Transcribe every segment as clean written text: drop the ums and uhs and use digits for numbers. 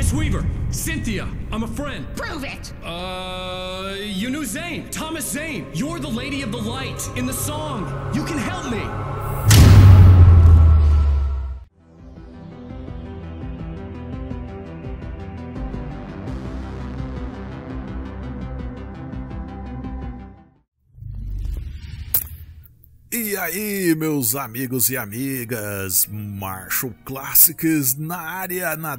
Miss Weaver, Cynthia, I'm a friend. Prove it! You knew Zane, Thomas Zane. You're the Lady of the Light in the song. You can help me. E aí, meus amigos e amigas, Marshall Classics na área, na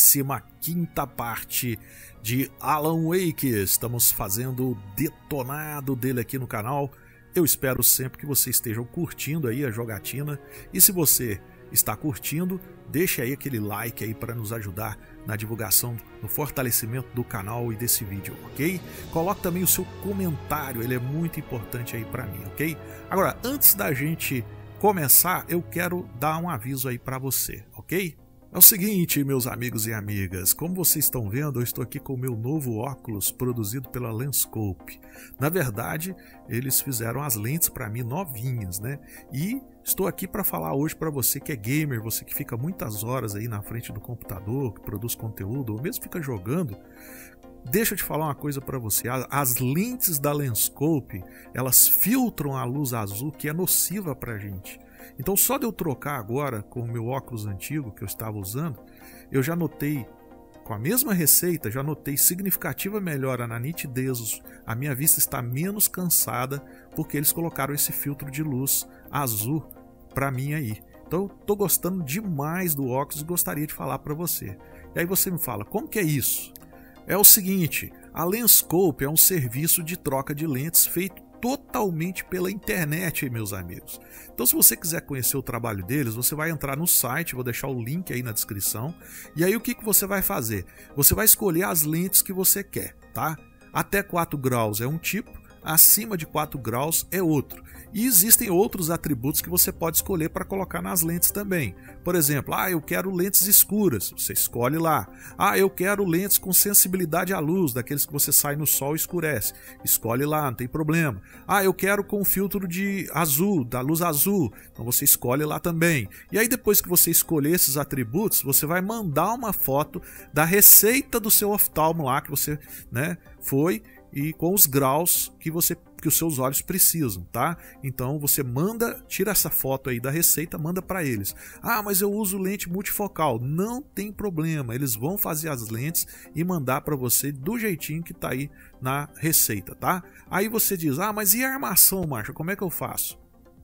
15ª parte de Alan Wake. Estamos fazendo o detonado dele aqui no canal. Eu espero sempre que vocês estejam curtindo aí a jogatina. E se você está curtindo, deixe aí aquele like aí para nos ajudar na divulgação, no fortalecimento do canal e desse vídeo, ok? Coloque também o seu comentário, ele é muito importante aí para mim, ok? Agora, antes da gente começar, eu quero dar um aviso aí para você, ok? É o seguinte, meus amigos e amigas, como vocês estão vendo, eu estou aqui com o meu novo óculos produzido pela Lenscope. Na verdade, eles fizeram as lentes para mim novinhas, né? E estou aqui para falar hoje para você que é gamer, você que fica muitas horas aí na frente do computador, que produz conteúdo, ou mesmo fica jogando. Deixa eu te falar uma coisa para você, as lentes da Lenscope, elas filtram a luz azul que é nociva para a gente. Então só de eu trocar agora com o meu óculos antigo que eu estava usando, eu já notei, com a mesma receita, já notei significativa melhora na nitidez, a minha vista está menos cansada porque eles colocaram esse filtro de luz azul para mim aí. Então eu tô gostando demais do óculos e gostaria de falar para você. E aí você me fala, como que é isso? É o seguinte, a Lenscope é um serviço de troca de lentes feito totalmente pela internet, meus amigos. Então se você quiser conhecer o trabalho deles, você vai entrar no site, vou deixar o link aí na descrição, e aí o que você vai fazer? Você vai escolher as lentes que você quer, tá? Até 4 graus é um tipo, acima de 4 graus é outro. E existem outros atributos que você pode escolher para colocar nas lentes também. Por exemplo, eu quero lentes escuras, você escolhe lá. Eu quero lentes com sensibilidade à luz, daqueles que você sai no sol e escurece. Escolhe lá, não tem problema. Eu quero com filtro de azul, da luz azul. Então você escolhe lá também. E aí depois que você escolher esses atributos, você vai mandar uma foto da receita do seu oftalmo lá, que você, né, foi, e com os graus que os seus olhos precisam, tá? Então você tira essa foto aí da receita, manda para eles. Mas eu uso lente multifocal. Não tem problema, eles vão fazer as lentes e mandar para você do jeitinho que tá aí na receita, tá? Aí você diz, mas e a armação, Marshall? Como é que eu faço?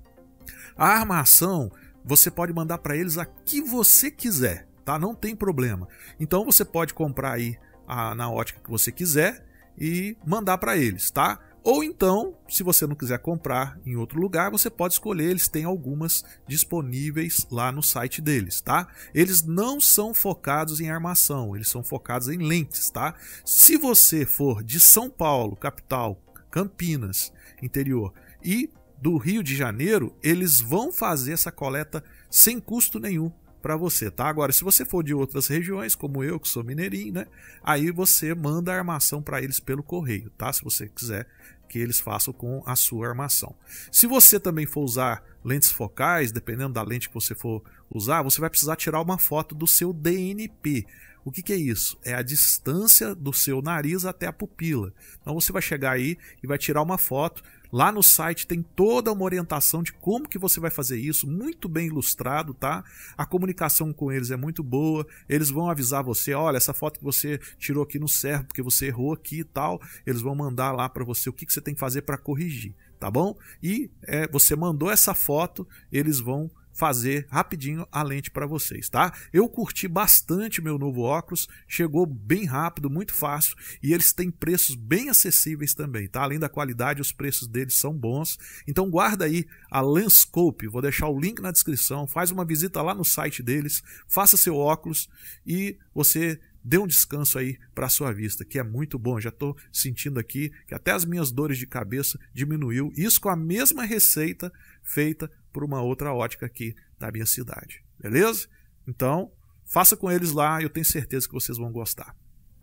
A armação você pode mandar para eles a que você quiser, tá? Não tem problema. Então você pode comprar aí na ótica que você quiser e mandar para eles, tá? Ou então, se você não quiser comprar em outro lugar, você pode escolher, eles têm algumas disponíveis lá no site deles, tá? Eles não são focados em armação, eles são focados em lentes, tá? Se você for de São Paulo, capital, Campinas, interior, e do Rio de Janeiro, eles vão fazer essa coleta sem custo nenhum para você, tá? Agora, se você for de outras regiões, como eu, que sou mineirinho, né? Aí você manda a armação para eles pelo correio, tá? Se você quiser que eles façam com a sua armação. Se você também for usar lentes focais, dependendo da lente que você for usar, você vai precisar tirar uma foto do seu DNP. O que é isso? É a distância do seu nariz até a pupila. Então você vai chegar aí e vai tirar uma foto. Lá no site tem toda uma orientação de como que você vai fazer isso, muito bem ilustrado, tá? A comunicação com eles é muito boa, eles vão avisar você, olha, essa foto que você tirou aqui não serve porque você errou aqui e tal, eles vão mandar lá para você o que você tem que fazer para corrigir, tá bom? E você mandou essa foto, eles vão fazer rapidinho a lente para vocês, tá? Eu curti bastante meu novo óculos, chegou bem rápido, muito fácil, e eles têm preços bem acessíveis também, tá? Além da qualidade, os preços deles são bons. Então guarda aí a Lenscope, vou deixar o link na descrição, faz uma visita lá no site deles, faça seu óculos e você dê um descanso aí para a sua vista, que é muito bom. Já estou sentindo aqui que até as minhas dores de cabeça diminuiu. Isso com a mesma receita feita por uma outra ótica aqui da minha cidade. Beleza? Então, faça com eles lá, eu tenho certeza que vocês vão gostar.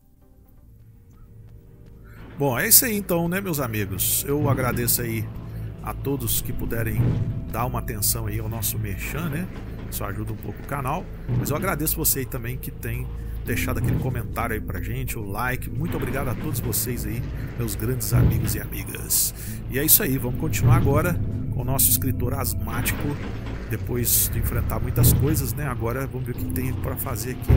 Bom, é isso aí então, né, meus amigos? Eu agradeço aí a todos que puderem dar uma atenção aí ao nosso merchan, né? Isso ajuda um pouco o canal. Mas eu agradeço você aí também que tem deixado aquele comentário aí pra gente, o like. Muito obrigado a todos vocês aí, meus grandes amigos e amigas. E é isso aí, vamos continuar agora com o nosso escritor asmático. Depois de enfrentar muitas coisas, né? Agora vamos ver o que tem pra fazer aqui.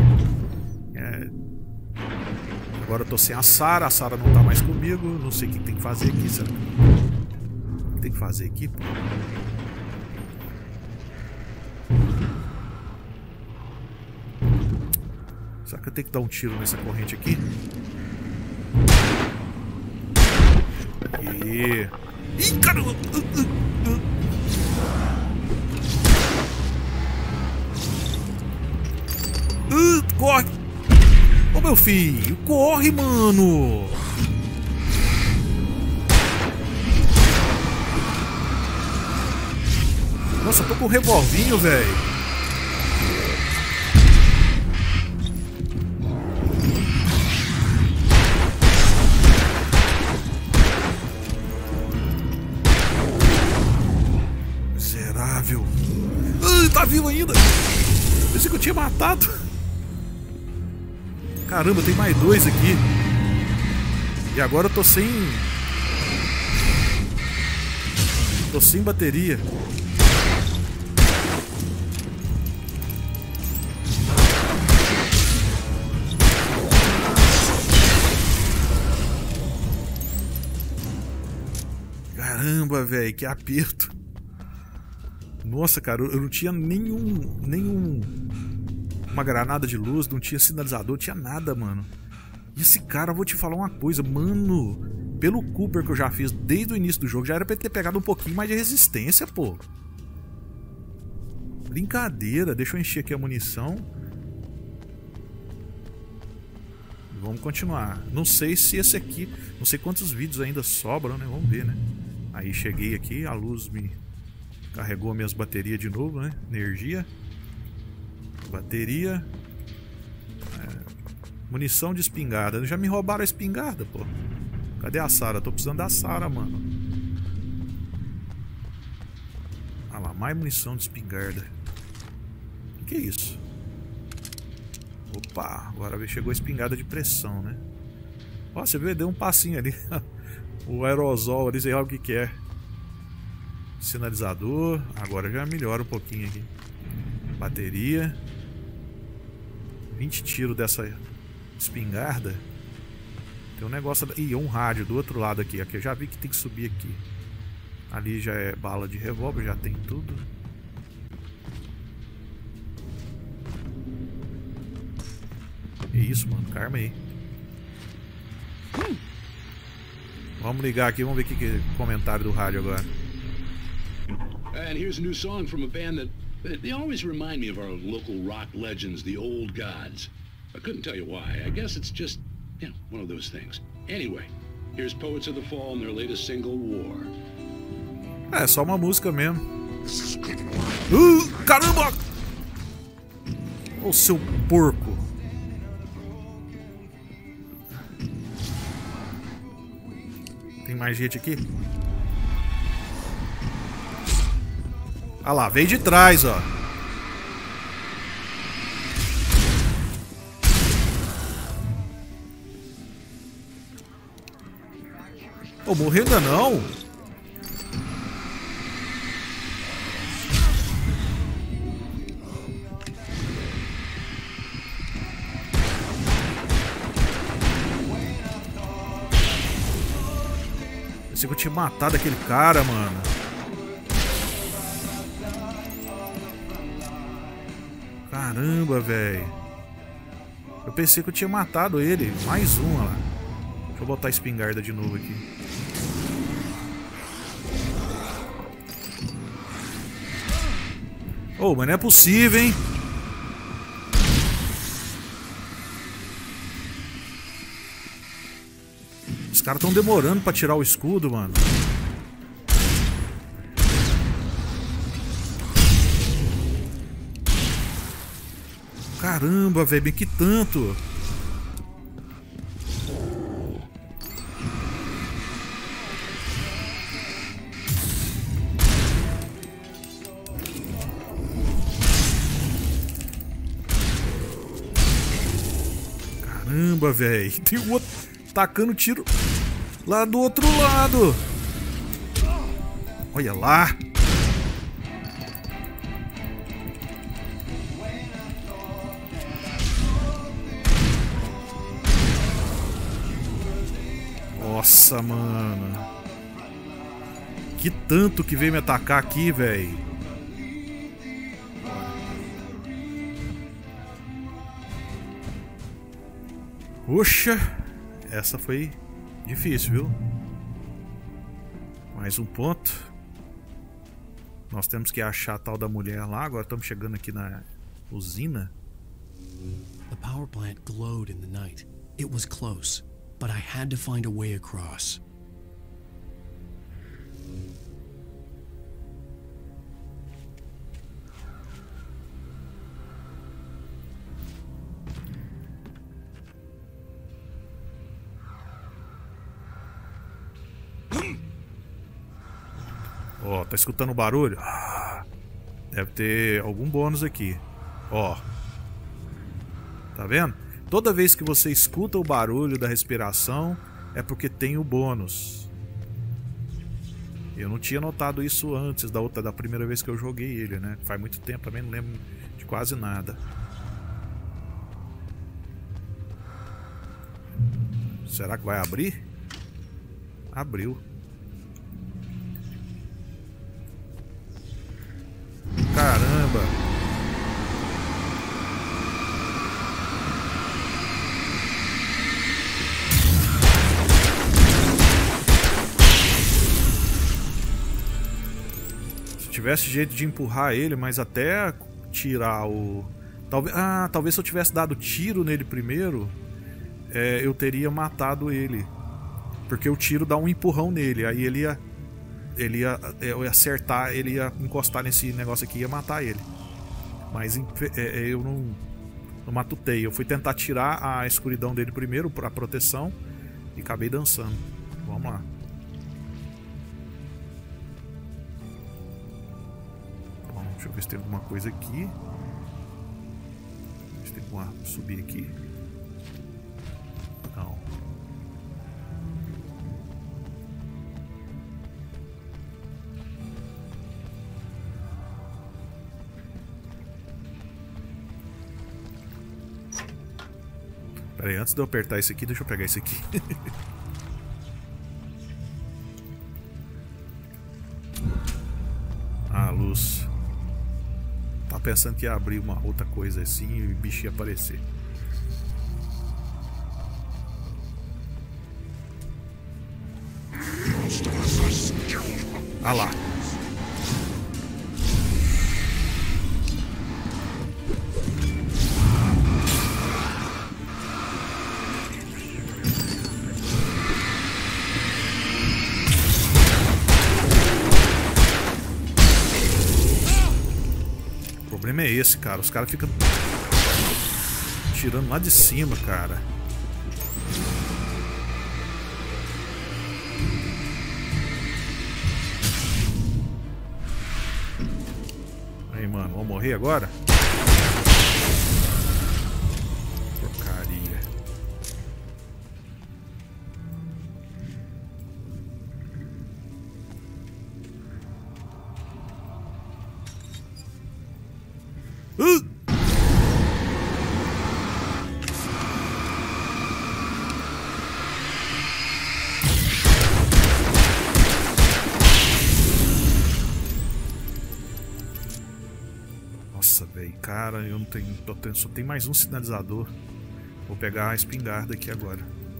Agora eu tô sem a Sarah não tá mais comigo. Não sei o que tem que fazer aqui. Será? O que tem que fazer aqui, pô? Será que eu tenho que dar um tiro nessa corrente aqui? Ih, caramba! Corre! Ô meu filho, corre, mano! Nossa, eu tô com um revolvinho, velho. Miserável. Tá vivo ainda! Pensei que eu tinha matado. Caramba, tem mais dois aqui. E agora eu tô sem... Tô sem bateria. Caramba, velho, que aperto. Nossa, cara, eu não tinha uma granada de luz, não tinha sinalizador, não tinha nada, mano. E esse cara, eu vou te falar uma coisa, mano. Pelo Cooper que eu já fiz desde o início do jogo, já era pra ele ter pegado um pouquinho mais de resistência, pô. Brincadeira, deixa eu encher aqui a munição. Vamos continuar. Não sei se esse aqui... Não sei quantos vídeos ainda sobram, né? Vamos ver, né? Aí cheguei aqui, a luz me carregou minhas baterias de novo, né? Energia. Bateria. Munição de espingarda. Já me roubaram a espingarda, pô. Cadê a Sarah? Tô precisando da Sarah, mano. Ah lá, mais munição de espingarda. O que é isso? Opa, agora chegou a espingarda de pressão, né? Ó, você viu? Deu um passinho ali. O aerosol ali, sei lá o que é. Sinalizador. Agora já melhora um pouquinho aqui. Bateria. 20 tiros dessa espingarda. Tem um negócio... Ih, um rádio do outro lado aqui. Aqui eu já vi que tem que subir aqui. Ali já é bala de revólver, já tem tudo. Que isso, mano? Carma aí. Vamos ligar aqui, vamos ver o que é o comentário do rádio agora. And here's a new song from a band that they always remind me of our local rock legends, the Old Gods. I couldn't tell you why. I guess it's just, you know, one of those things. Anyway, here's Poets of the Fall and their latest single, War. É só uma música mesmo. Caramba! Ô seu porco! Tem mais gente aqui? Ah lá, veio de trás, ó. Ô, morreu ainda não? Pensei que eu tinha matado aquele cara, mano. Caramba, velho. Eu pensei que eu tinha matado ele. Mais um, olha lá. Deixa eu botar a espingarda de novo aqui. Oh, mas não é possível, hein? Os caras estão demorando pra tirar o escudo, mano. Caramba, velho, bem que tanto. Caramba, velho. Tem o outro tacando tiro lá do outro lado. Olha lá. Nossa, mano. Que tanto que veio me atacar aqui, velho. Poxa, essa foi difícil, viu? Mais um ponto. Nós temos que achar a tal da mulher lá. Agora estamos chegando aqui na usina. The power plant glowed in the night. It was close, but I had to find a way across. Ó, tá escutando o barulho? Deve ter algum bônus aqui. Ó. Tá vendo? Toda vez que você escuta o barulho da respiração, é porque tem o bônus. Eu não tinha notado isso antes da primeira vez que eu joguei ele, né? Faz muito tempo, também não lembro de quase nada. Será que vai abrir? Abriu. Caramba! Se tivesse jeito de empurrar ele, mas até tirar o... talvez se eu tivesse dado tiro nele primeiro, eu teria matado ele. Porque o tiro dá um empurrão nele, aí ele ia acertar, ele ia encostar nesse negócio aqui e ia matar ele. Mas eu não matutei. Eu fui tentar tirar a escuridão dele primeiro, pra proteção, e acabei dançando. Vamos lá. Bom, deixa eu ver se tem alguma coisa aqui. Se tem como subir aqui. Não. Peraí, antes de eu apertar esse aqui, deixa eu pegar esse aqui. Ah, luz. Tá pensando que ia abrir uma outra coisa assim e o bicho ia aparecer. Ah lá. O problema é esse, cara. Os caras ficam tirando lá de cima, cara. Aí, mano, vamos morrer agora? Porcaria. Nossa, velho, cara, eu não tenho, só tem mais um sinalizador. Vou pegar a espingarda aqui agora.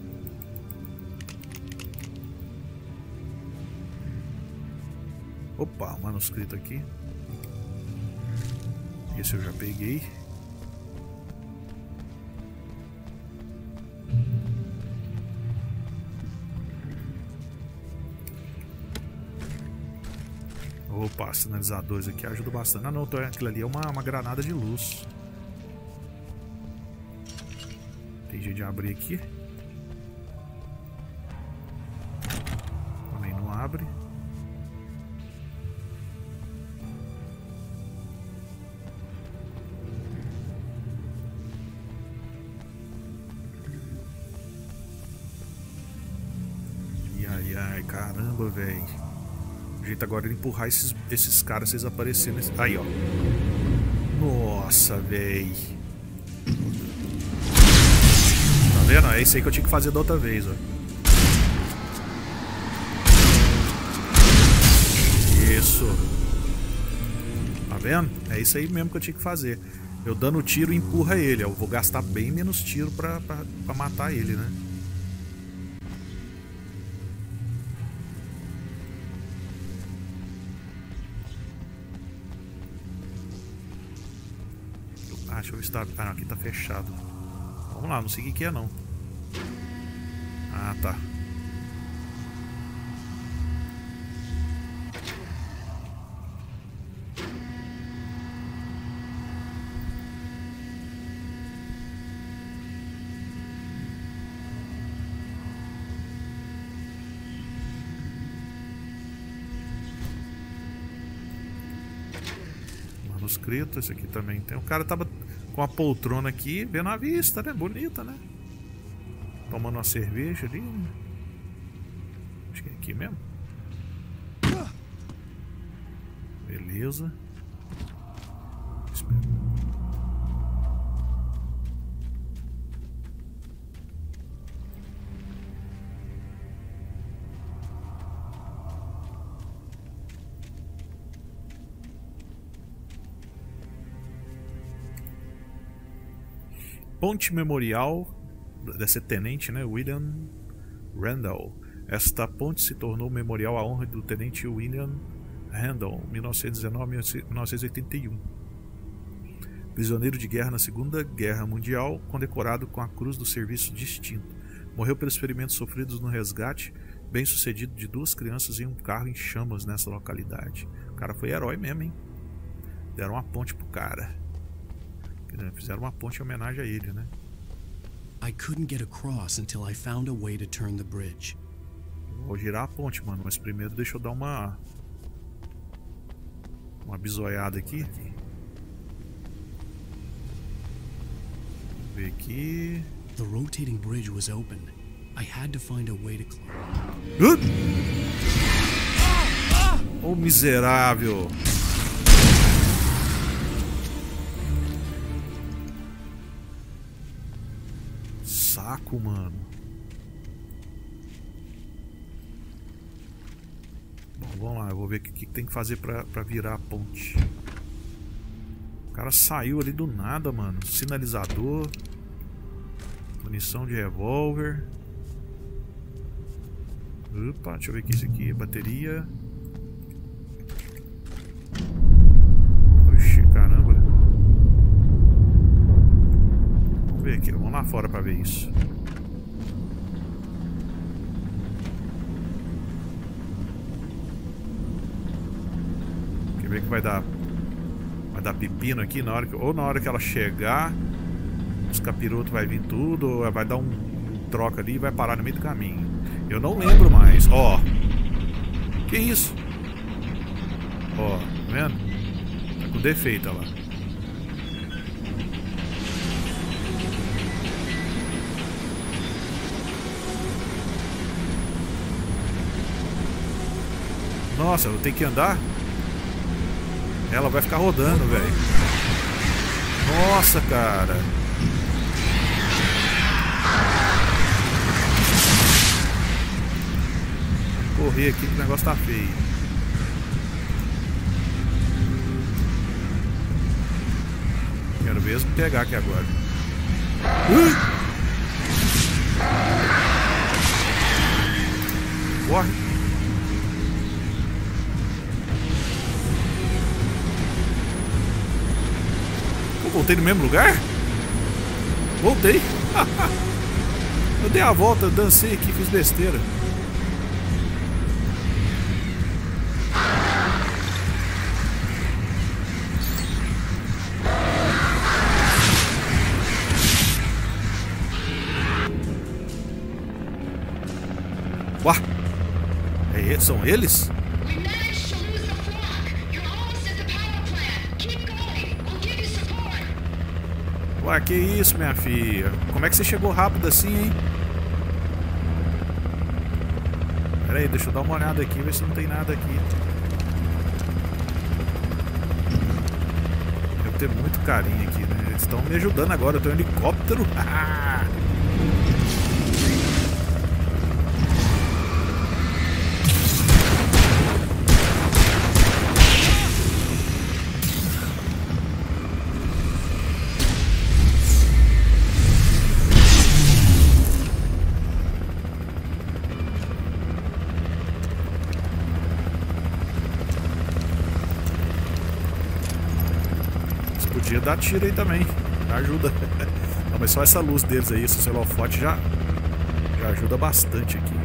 Opa, um manuscrito aqui. Esse eu já peguei. Opa, sinalizadores aqui ajudam bastante. Ah não, aquilo ali é uma granada de luz. Tem jeito de abrir aqui. Também não abre. ai, caramba, velho. O jeito agora é empurrar esses caras, vocês aparecerem nesse... Aí, ó. Nossa, velho. Tá vendo? É isso aí que eu tinha que fazer da outra vez, ó. Isso. Tá vendo? É isso aí mesmo que eu tinha que fazer. Eu dando tiro, empurra ele. Eu vou gastar bem menos tiro pra matar ele, né? Ah, deixa eu ver se tá... Ah, aqui tá fechado. Vamos lá, não sei o que é não. Ah, tá. Manuscrito, esse aqui também tem. O cara tava com a poltrona aqui, vendo a vista, né? Bonita, né? Tomando uma cerveja ali. Acho que é aqui mesmo. Beleza. Espera. Ponte Memorial, deve ser tenente, né? William Randall. Esta ponte se tornou memorial à honra do tenente William Randall, 1919-1981. Prisioneiro de guerra na Segunda Guerra Mundial, condecorado com a Cruz do Serviço Distinto. Morreu pelos ferimentos sofridos no resgate bem-sucedido de 2 crianças em um carro em chamas nessa localidade. O cara foi herói mesmo, hein? Deram uma ponte pro cara. Fizeram uma ponte em homenagem a ele, né? I couldn't get across until I found a way to turn the bridge. Vou girar a ponte, mano, mas primeiro deixa eu dar uma bisoiada aqui. Vamos ver aqui. The rotating bridge was open. I had to find a way to close. Ô miserável! Saco, mano. Bom, vamos lá, eu vou ver o que tem que fazer pra virar a ponte. O cara saiu ali do nada, mano. Sinalizador. Munição de revólver. Opa, deixa eu ver o que é isso aqui. Bateria. Oxi, caramba. Vamos ver aqui, vamos lá fora pra ver isso. Quer ver que vai dar pepino aqui na hora que, ou na hora que ela chegar, os capirotos vai vir tudo, ou vai dar um troca ali e vai parar no meio do caminho. Eu não lembro mais. Ó. Que isso? Ó, tá vendo? Tá com defeito, olha lá. Nossa, eu vou ter que andar? Ela vai ficar rodando, velho. Nossa, cara. Vou correr aqui que o negócio tá feio. Quero mesmo pegar aqui agora. Corre. Voltei no mesmo lugar? Voltei. Eu dei a volta, dancei aqui, fiz besteira. Uá! São eles? Ué, que isso, minha filha? Como é que você chegou rápido assim, hein? Pera aí, deixa eu dar uma olhada aqui, ver se não tem nada aqui. Deve ter muito carinho aqui, né? Eles estão me ajudando agora, eu tenho um helicóptero. Podia dar tiro aí também, ajuda. Não, mas só essa luz deles aí, esse holofote já ajuda bastante aqui.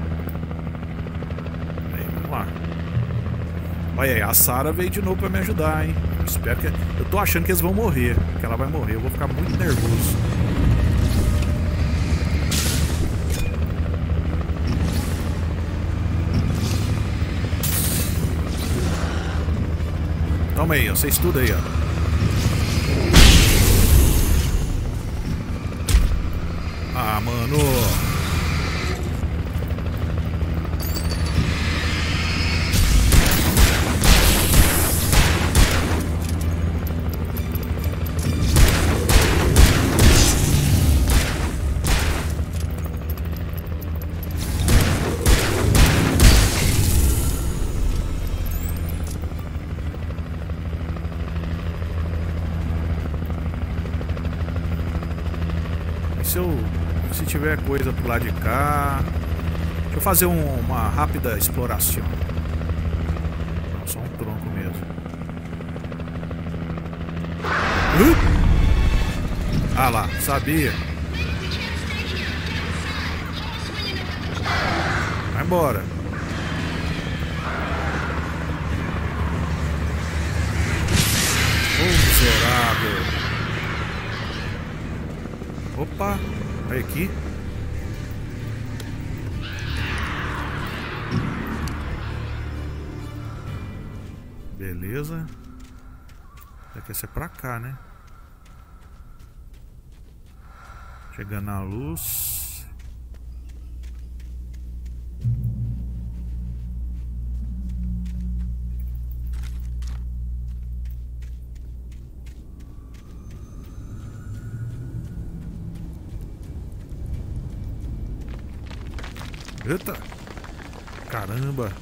Aí, vamos lá. Olha aí, a Sarah veio de novo pra me ajudar, hein. Eu espero que... Eu tô achando que eles vão morrer, que ela vai morrer. Eu vou ficar muito nervoso. Toma aí, ó, você estuda aí, ó. Ah, mano. Se tiver coisa pro lado de cá. Deixa eu fazer uma rápida exploração. Não, só um tronco mesmo. Ah lá, sabia. Vai embora. Ô, miserável. Opa. Olha aqui. Beleza. Deve ser pra cá, né? Chegando na luz. Eita! Caramba!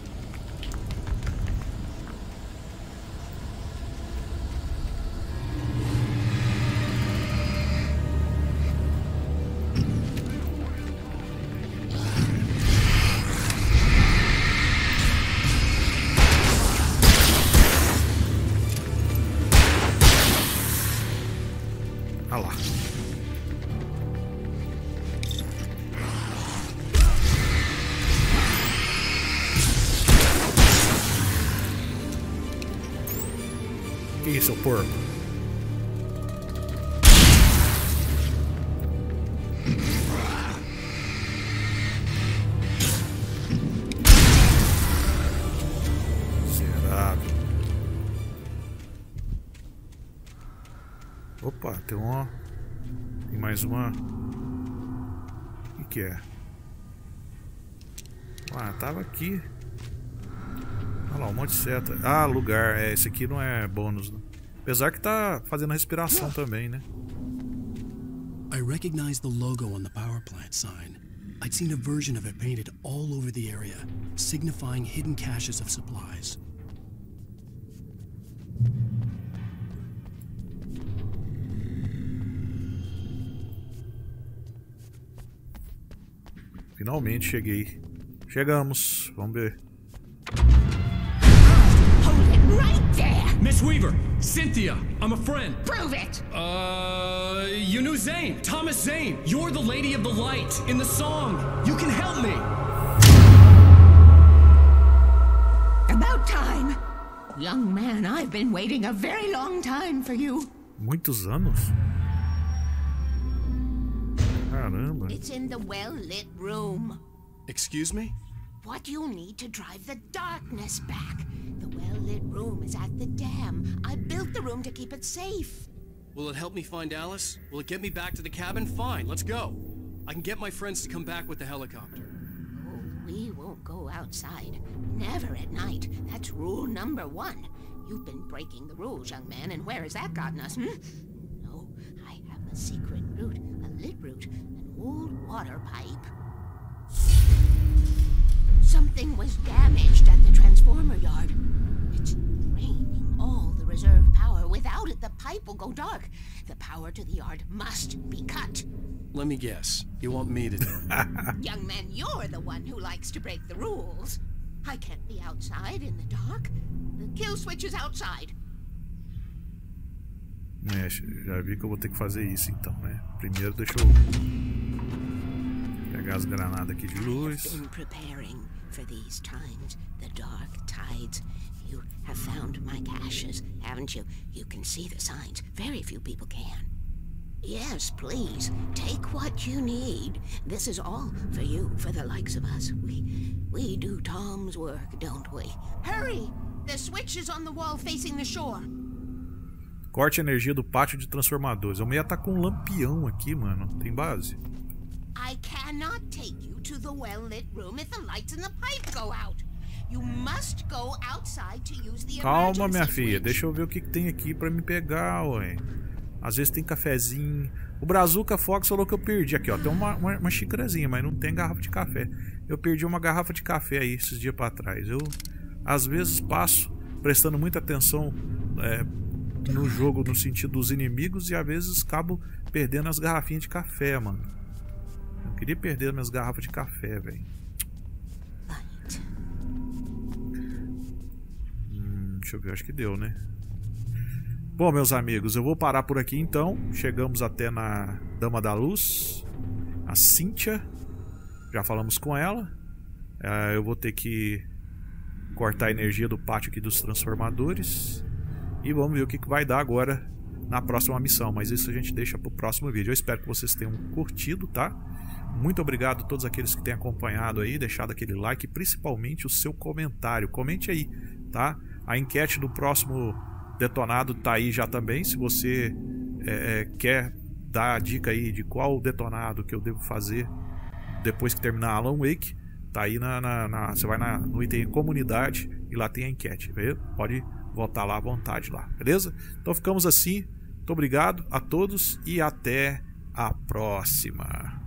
Olha lá. Que isso, seu porco? Zerado. Opa, tem uma... Tem mais uma... O que é? Ah, tava aqui. Olha lá, um monte de seta. Ah, lugar. É, esse aqui não é bônus, né? Apesar que tá fazendo a respiração também, né? I recognized the logo on the power plant sign. I'd seen a version of it painted all over the area, signifying hidden caches of supplies. Finalmente cheguei. Chegamos. Vamos ver. Hold it right there! Miss Weaver, Cynthia, I'm a friend. Prove it! You knew Zane, Thomas Zane. You're the lady of the light in the song. You can help me. About time! Young man, I've been waiting a very long time for you. Muitos anos? Caramba. It's in the well-lit room. Excuse me? What you need to drive the darkness back. The well-lit room is at the dam. I built the room to keep it safe. Will it help me find Alice? Will it get me back to the cabin? Fine, let's go. I can get my friends to come back with the helicopter. Oh, We won't go outside. Never at night. That's rule number 1. You've been breaking the rules, young man, and where has that gotten us, No, I have a secret route, a lit route, an old water pipe. Something was damaged at the transformer yard. It's draining all the reserve power. Without it, the pipe will go dark. The power to the yard must be cut. Let me guess. You want me to do it? Young man, you're the one who likes to break the rules. I can't be outside in the dark. The kill switch is outside. É, já vi que eu vou ter que fazer isso então, né? Primeiro deixa eu pegar as granadas aqui de luz. I've been preparing for these times, the dark tides. You have found my caches, haven't you? You can see the signs. Very few people can. Yes, please. Take what you need. This is all for you, for the likes of us. We do Tom's work, don't we? Hurry! The switch is on the wall facing the shore. Corte a energia do pátio de transformadores. Eu meio estar com um lampião aqui, mano. Tem base? I cannot take you to the well-lit room if the lights in the pipe go out. You must go outside to use the Calma, minha emergency filha. switch. Deixa eu ver o que tem aqui pra me pegar, ué. Às vezes tem cafezinho. O Brazuca Fox falou que eu perdi. Aqui, ó. Tem uma xícarazinha, mas não tem garrafa de café. Eu perdi uma garrafa de café aí esses dias pra trás. Eu, às vezes, passo prestando muita atenção no jogo no sentido dos inimigos e às vezes acabo perdendo as garrafinhas de café, mano. Eu queria perder minhas garrafas de café, velho. Deixa eu ver, acho que deu, né? Bom, meus amigos, eu vou parar por aqui então. Chegamos até na Dama da Luz, a Cynthia. Já falamos com ela. Eu vou ter que cortar a energia do pátio aqui dos transformadores. E vamos ver o que vai dar agora na próxima missão. Mas isso a gente deixa para o próximo vídeo. Eu espero que vocês tenham curtido, tá? Muito obrigado a todos aqueles que têm acompanhado aí, deixado aquele like e principalmente o seu comentário. Comente aí, tá? A enquete do próximo detonado tá aí já também. Se você quer dar a dica aí de qual detonado que eu devo fazer depois que terminar Alan Wake, tá aí você vai no item comunidade e lá tem a enquete, beleza? Pode voltar lá à vontade lá, beleza? Então ficamos assim. Muito obrigado a todos e até a próxima.